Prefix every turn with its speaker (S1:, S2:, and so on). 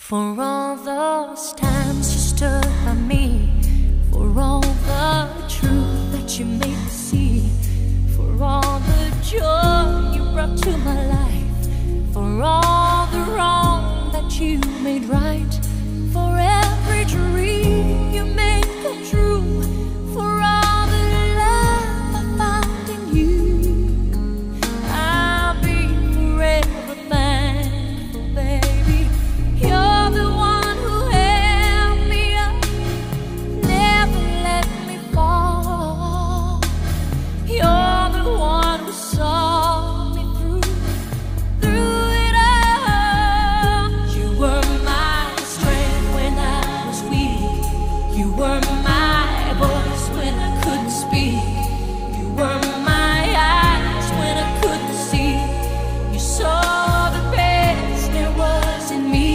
S1: For all those times you stood by me, for all the truth that you made me see, for all the joy you brought to my life, for all the wrong that you made right.